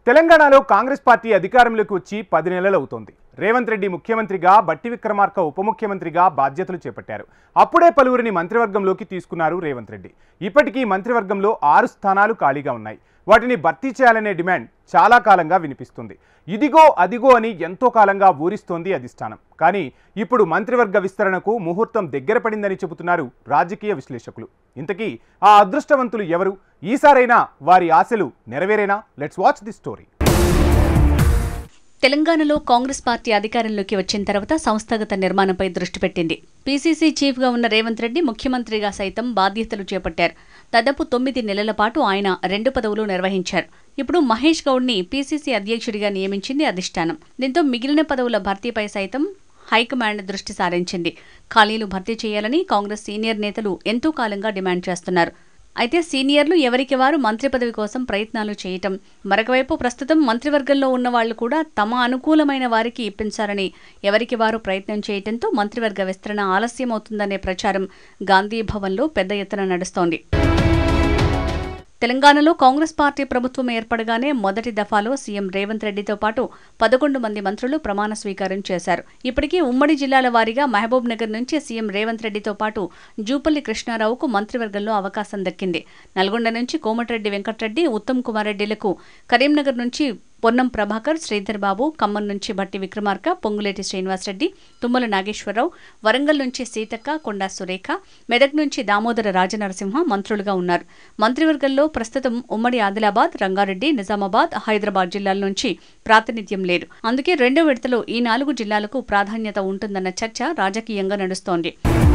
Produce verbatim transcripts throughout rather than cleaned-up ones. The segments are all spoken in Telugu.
తెలంగాణలో కాంగ్రెస్ పార్టీ అధికారంలోకి వచ్చి పది నెలలు అవుతోంది. రేవంత్ రెడ్డి ముఖ్యమంత్రిగా, బట్టి విక్రమార్క ఉప ముఖ్యమంత్రిగా బాధ్యతలు చేపట్టారు. అప్పుడే పలువురిని మంత్రివర్గంలోకి తీసుకున్నారు రేవంత్ రెడ్డి. ఇప్పటికీ మంత్రివర్గంలో ఆరు స్థానాలు ఖాళీగా ఉన్నాయి. వాటిని భర్తీ చేయాలనే డిమాండ్ చాలా కాలంగా వినిపిస్తుంది. ఇదిగో అదిగో అని ఎంతో కాలంగా ఊరిస్తోంది అధిష్టానం. కానీ ఇప్పుడు మంత్రివర్గ విస్తరణకు ముహూర్తం దగ్గర పడిందని చెబుతున్నారు రాజకీయ విశ్లేషకులు. ఇంతకీ ఆ అదృష్టవంతులు ఎవరు? ఈసారైనా వారి ఆశలు నెరవేరేనా? Let's watch the story. తెలంగాణలో కాంగ్రెస్ పార్టీ అధికారంలోకి వచ్చిన తర్వాత సంస్థాగత నిర్మాణంపై దృష్టి పెట్టింది. పీసీసీ చీఫ్గా ఉన్న రేవంత్ రెడ్డి ముఖ్యమంత్రిగా సైతం బాధ్యతలు చేపట్టారు. దాదాపు తొమ్మిది నెలల పాటు ఆయన రెండు పదవులు నిర్వహించారు. ఇప్పుడు మహేష్ గౌడ్ని పీసీసీ అధ్యక్షుడిగా నియమించింది అధిష్టానం. దీంతో మిగిలిన పదవుల భర్తీపై సైతం హైకమాండ్ దృష్టి సారించింది. ఖాళీలు భర్తీ చేయాలని కాంగ్రెస్ సీనియర్ నేతలు ఎంతో కాలంగా డిమాండ్ చేస్తున్నారు. అయితే సీనియర్లు ఎవరికి వారు మంత్రి పదవి కోసం ప్రయత్నాలు చేయటం, మరొకవైపు ప్రస్తుతం మంత్రివర్గంలో ఉన్న వాళ్లు కూడా తమ అనుకూలమైన వారికి ఇప్పించాలని ఎవరికి వారు ప్రయత్నం చేయటంతో మంత్రివర్గ విస్తరణ ఆలస్యమవుతుందనే ప్రచారం గాంధీ భవన్లో పెద్ద ఎత్తున నడుస్తోంది. తెలంగాణలో కాంగ్రెస్ పార్టీ ప్రభుత్వం ఏర్పడగానే మొదటి దఫాలో సీఎం రేవంత్ రెడ్డితో పాటు పదకొండు మంది మంత్రులు ప్రమాణ స్వీకారం చేశారు. ఇప్పటికీ ఉమ్మడి జిల్లాల వారీగా మహబూబ్ నగర్ నుంచి సీఎం రేవంత్ రెడ్డితో పాటు జూపల్లి కృష్ణారావుకు మంత్రివర్గంలో అవకాశం దక్కింది. నల్గొండ నుంచి కోమటిరెడ్డి వెంకటరెడ్డి, ఉత్తమ్ కుమార్ రెడ్డిలకు, కరీంనగర్ నుంచి పొన్నం ప్రభాకర్, శ్రీధర్ బాబు, ఖమ్మం నుంచి భట్టి విక్రమార్క, పొంగులేటి శ్రీనివాసరెడ్డి, తుమ్మల నాగేశ్వరరావు, వరంగల్ నుంచి సీతక్క, కొండా సురేఖ, మెదక్ నుంచి దామోదర రాజనరసింహ మంత్రులుగా ఉన్నారు. మంత్రివర్గంలో ప్రస్తుతం ఉమ్మడి ఆదిలాబాద్, రంగారెడ్డి, నిజామాబాద్, హైదరాబాద్ జిల్లాల నుంచి ప్రాతినిధ్యం లేదు. అందుకే రెండో విడతలో ఈ నాలుగు జిల్లాలకు ప్రాధాన్యత ఉంటుందన్న చర్చ రాజకీయంగా నడుస్తోంది.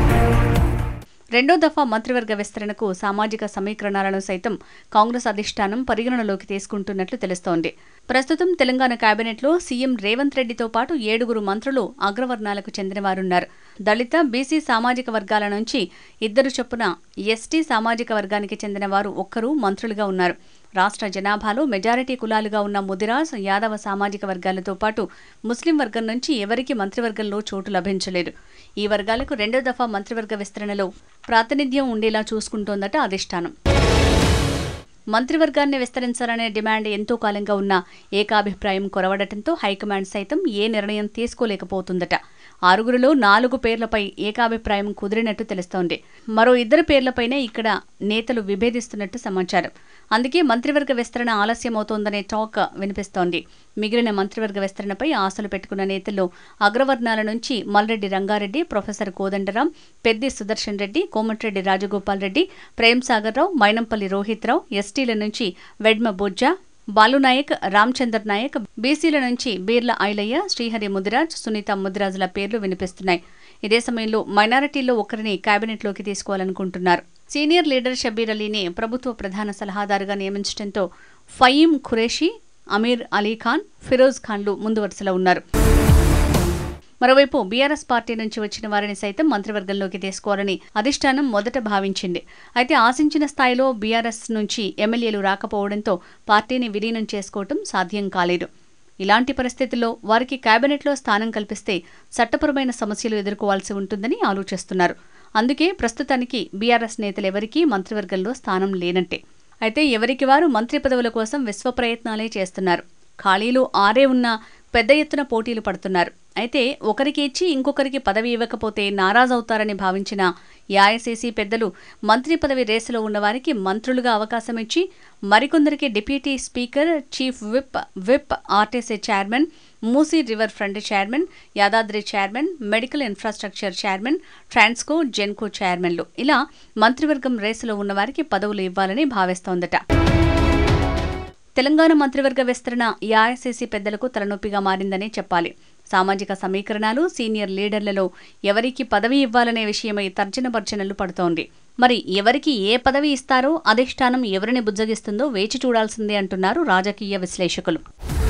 రెండో దఫా మంత్రివర్గ విస్తరణకు సామాజిక సమీకరణాలను సైతం కాంగ్రెస్ అధిష్టానం పరిగణనలోకి తీసుకుంటున్నట్లు తెలుస్తోంది. ప్రస్తుతం తెలంగాణ కేబినెట్లో సీఎం రేవంత్ రెడ్డితో పాటు ఏడుగురు మంత్రులు అగ్రవర్ణాలకు చెందినవారున్నారు. దళిత, బీసీ సామాజిక వర్గాల నుంచి ఇద్దరు చొప్పున ఎస్టీ సామాజిక వర్గానికి చెందిన వారు ఒక్కరు మంత్రులుగా ఉన్నారు. రాష్ట్ర జనాభాలో మెజారిటీ కులాలుగా ఉన్న ముదిరాజ్, యాదవ సామాజిక వర్గాలతో పాటు ముస్లిం వర్గం నుంచి ఎవరికి మంత్రివర్గంలో చోటు లభించలేదు. ఈ వర్గాలకు రెండో దఫా మంత్రివర్గ విస్తరణలో ప్రాతినిధ్యం ఉండేలా చూసుకుంటోందట అధిష్టానం. మంత్రివర్గాన్ని విస్తరించాలనే డిమాండ్ ఎంతో కాలంగా ఉన్న ఏకాభిప్రాయం కొరవడటంతో హైకమాండ్ సైతం ఏ నిర్ణయం తీసుకోలేకపోతుందట. ఆరుగురిలో నాలుగు పేర్లపై ఏకాభిప్రాయం కుదిరినట్టు తెలుస్తోంది. మరో ఇద్దరు పేర్లపైనే ఇక్కడ నేతలు విభేదిస్తున్నట్టు సమాచారం. అందుకే మంత్రివర్గ విస్తరణ ఆలస్యమవుతోందనే టాక్ వినిపిస్తోంది. మిగిలిన మంత్రివర్గ విస్తరణపై ఆశలు పెట్టుకున్న నేతల్లో అగ్రవర్ణాల నుంచి మల్రెడ్డి రంగారెడ్డి, ప్రొఫెసర్ కోదండరాం, పెద్ది సుదర్శన్ రెడ్డి, కోమటిరెడ్డి రాజగోపాల్ రెడ్డి, ప్రేమ్ సాగర్ రావు, మైనంపల్లి రోహిత్ రావు, ఎస్టీల నుంచి వెడ్మ బొజ్జా, బాలునాయక్, రామచందర్ నాయక్, బీసీల నుంచి బీర్ల ఐలయ్య, శ్రీహరి ముదిరాజ్, సునీత ముదిరాజుల పేర్లు వినిపిస్తున్నాయి. ఇదే సమయంలో మైనారిటీల్లో ఒకరిని కేబినెట్లోకి తీసుకోవాలనుకుంటున్నారు. సీనియర్ లీడర్ షబీర్ అలీని ప్రభుత్వ ప్రధాన సలహాదారుగా నియమించడంతో ఫయీం ఖురేషీ, అమీర్ అలీఖాన్, ఫిరోజ్ ఖాన్లు ముందు వరుసలో ఉన్నారు. మరోవైపు బీఆర్ఎస్ పార్టీ నుంచి వచ్చిన వారిని సైతం మంత్రివర్గంలోకి తీసుకోవాలని అధిష్టానం మొదట భావించింది. అయితే ఆశించిన స్థాయిలో బీఆర్ఎస్ నుంచి ఎమ్మెల్యేలు రాకపోవడంతో పార్టీని విలీనం చేసుకోవటం సాధ్యం కాలేదు. ఇలాంటి పరిస్థితుల్లో వారికి కేబినెట్లో స్థానం కల్పిస్తే చట్టపరమైన సమస్యలు ఎదుర్కోవాల్సి ఉంటుందని ఆలోచిస్తున్నారు. అందుకే ప్రస్తుతానికి బీఆర్ఎస్ నేతలెవరికీ మంత్రివర్గంలో స్థానం లేనంటే. అయితే ఎవరికి వారు మంత్రి పదవుల కోసం విశ్వ ప్రయత్నాలే చేస్తున్నారు. ఖాళీలు ఆరే ఉన్నా పెద్ద ఎత్తున పోటీలు పడుతున్నారు. అయితే ఒకరికి ఇచ్చి ఇంకొకరికి పదవి ఇవ్వకపోతే నారాజవుతారని భావించిన ఏఐసీసీ పెద్దలు మంత్రి పదవి రేసులో ఉన్నవారికి మంత్రులుగా అవకాశం ఇచ్చి మరికొందరికి deputy speaker, chief whip, whip, RTC chairman, Musi river front chairman, Yadadri chairman, medical infrastructure chairman, Transco, Genco చైర్మన్లు ఇలా మంత్రివర్గం రేసులో ఉన్నవారికి పదవులు ఇవ్వాలని భావిస్తోందట. తెలంగాణ మంత్రివర్గ విస్తరణ ఏఐసీసీ పెద్దలకు తలనొప్పిగా మారిందనే చెప్పాలి. సామాజిక సమీకరణాలు, సీనియర్ లీడర్లలో ఎవరికి పదవి ఇవ్వాలనే విషయమై తర్జన భర్జనలు పడుతోంది. మరి ఎవరికి ఏ పదవి ఇస్తారో అధిష్టానం ఎవరిని బుజ్జగిస్తుందో వేచి చూడాల్సిందే అంటున్నారు రాజకీయ విశ్లేషకులు.